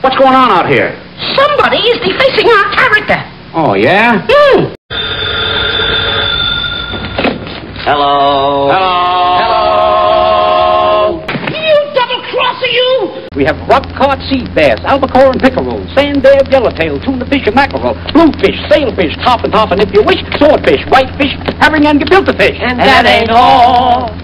What's going on out here? Somebody is defacing our character. Oh, yeah? Hello. Hello. You double-crosser, you! We have rock-caught sea bass, albacore and pickerel, sand-dab, yellowtail, tuna fish and mackerel, bluefish, sailfish, top and if you wish, swordfish, whitefish, herring and gefilte fish. And that ain't all.